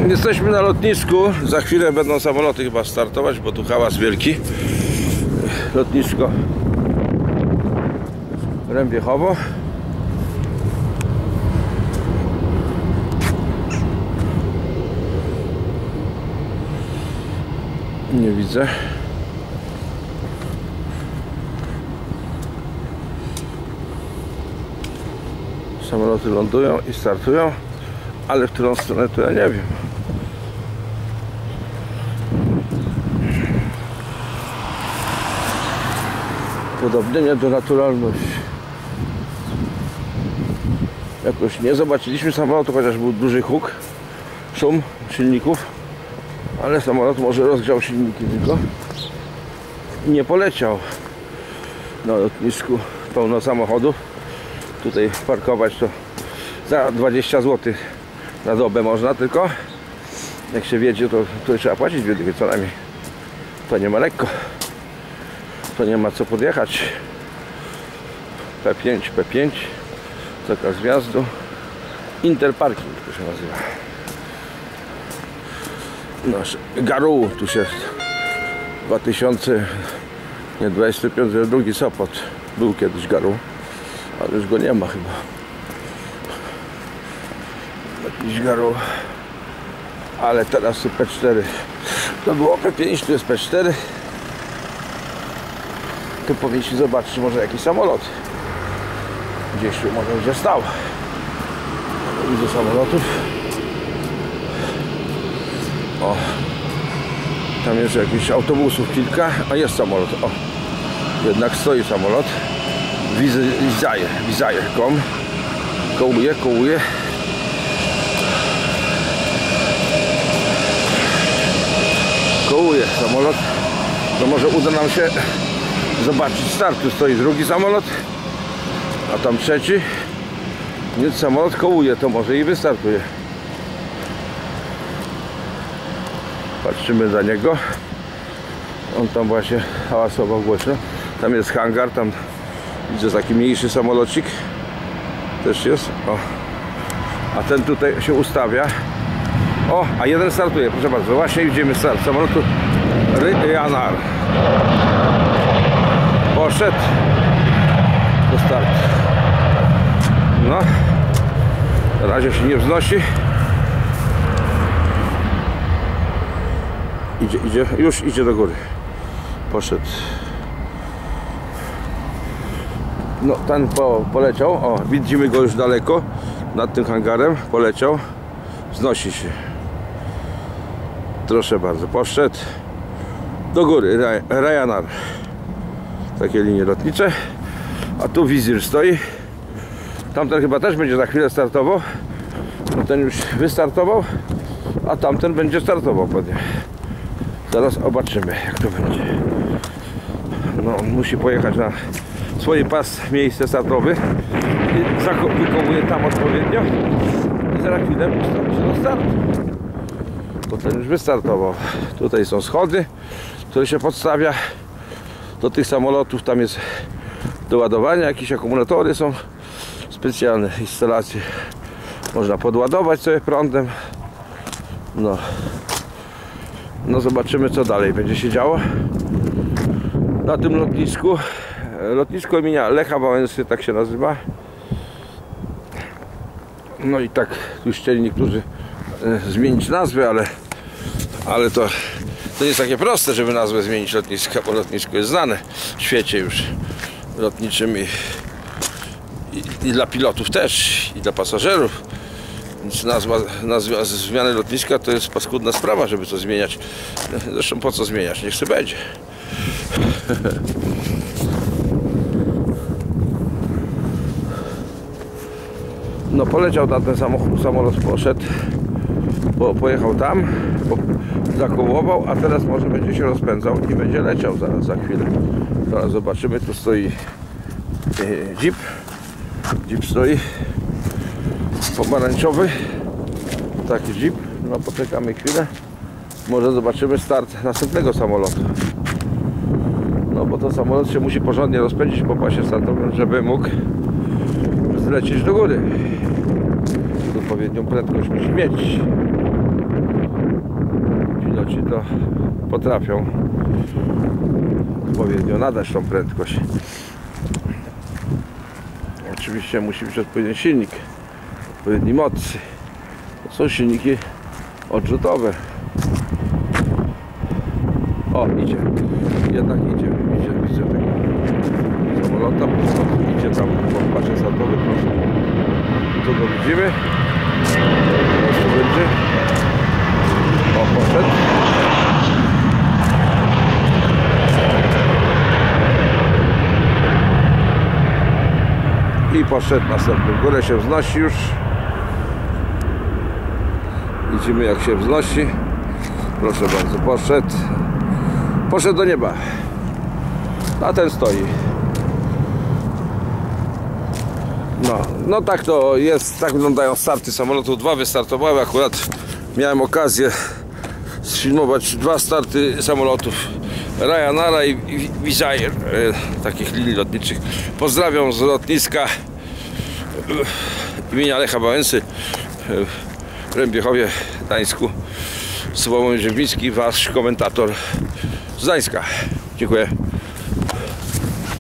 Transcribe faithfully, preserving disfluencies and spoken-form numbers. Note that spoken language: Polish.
Jesteśmy na lotnisku. Za chwilę będą samoloty chyba startować, bo tu hałas wielki. Lotnisko Rębiechowo. Nie widzę. Samoloty lądują i startują, ale w którą stronę to ja nie wiem. Podobnie do naturalności. Jakoś nie zobaczyliśmy samolotu, chociaż był duży huk, szum silników, ale samolot może rozgrzał silniki tylko i nie poleciał. Na lotnisku pełno samochodów. Tutaj parkować to za dwadzieścia złotych na dobę można, tylko jak się wiedzie, to tutaj trzeba płacić dwie dychy co najmniej. To nie ma lekko. To nie ma co podjechać. P pięć, P pięć, zakaz wjazdu. Interparking to się nazywa. Nasz Garu tu się dwa tysiące dwudziesty piąty, drugi Sopot. Był kiedyś Garu, ale już go nie ma chyba. Jakiś Garu. Ale teraz tu P cztery. To było P pięć, tu jest P cztery. Tu powinniśmy zobaczyć może jakiś samolot. Gdzieś tu może gdzie stał. Widzę samolotów. O, tam jest jakichś autobusów kilka, a jest samolot. O, jednak stoi samolot. Wizaje, wizaje, kom. Kołuje, kołuje. Kołuje samolot. To może uda nam się zobaczyć start. Tu stoi drugi samolot, a tam trzeci. Więc samolot kołuje, to może i wystartuje. Patrzymy za niego. On tam właśnie hałasował głośno. Tam jest hangar, tam widzę taki mniejszy samolocik. Też jest. O. A ten tutaj się ustawia. O, a jeden startuje, proszę bardzo. Właśnie idziemy start samolotu Ryanair. Poszedł do startu. No, na razie się nie wznosi. Idzie, idzie, już idzie do góry. Poszedł. No, ten po, poleciał. O, widzimy go już daleko. Nad tym hangarem poleciał. Wznosi się. Proszę bardzo, poszedł do góry. Ryanair. Takie linie lotnicze. A tu wizir stoi. Tamten chyba też będzie za chwilę startował. Ten już wystartował, a tamten będzie startował pewnie. Zaraz zobaczymy, jak to będzie. No, on musi pojechać na swój pas, miejsce startowe i wykołuje tam odpowiednio i za chwilę postawi się do startu. To ten już wystartował. Tutaj są schody, które się podstawia do tych samolotów. Tam jest do ładowania, jakieś akumulatory są, specjalne instalacje. Można podładować sobie prądem. No, no zobaczymy, co dalej będzie się działo na tym lotnisku. Lotnisko imienia Lecha Wałęsy, tak się nazywa. No i tak tu chcieli niektórzy e, zmienić nazwę, ale ale to, to nie jest takie proste, żeby nazwę zmienić lotniska, bo lotnisko jest znane w świecie już lotniczym i, i, i dla pilotów też, i dla pasażerów. Więc nazwa, nazwa zmiany lotniska to jest paskudna sprawa, żeby to zmieniać. Zresztą po co zmieniać? Niech sobie będzie. No, poleciał tam ten samochód, samolot poszedł, po, pojechał tam, po, zakołował, a teraz może będzie się rozpędzał i będzie leciał zaraz, za chwilę. Zaraz zobaczymy, tu stoi e, jeep, jeep stoi, pomarańczowy, taki jeep. No, poczekamy chwilę, może zobaczymy start następnego samolotu. No, bo to samolot się musi porządnie rozpędzić po pasie startowym, żeby mógł zlecieć do góry. Odpowiednią prędkość musi mieć. piloci to potrafią odpowiednio nadać tą prędkość. Oczywiście musi być odpowiedni silnik, odpowiedni mocy. To są silniki odrzutowe. O, idzie. Jednak idzie. Widzicie, widzę tego samolota. Idzie tam po pasie startowy. Proszę. Tu go widzimy. Teraz to będzie. O, poszedł. I poszedł następny. W górę się wznosi już. Widzimy, jak się wznosi. Proszę bardzo, poszedł. Poszedł do nieba. A ten stoi. No, no tak to jest. Tak wyglądają starty samolotów. Dwa wystartowały. Akurat miałem okazję sfilmować dwa starty samolotów Ryanaira i Wizz Air, takich linii lotniczych. Pozdrawiam z lotniska imienia Lecha Wałęsy w Rębiechowie, Gdańsku. Sławomir Rzepliński, wasz komentator z Gdańska. Dziękuję.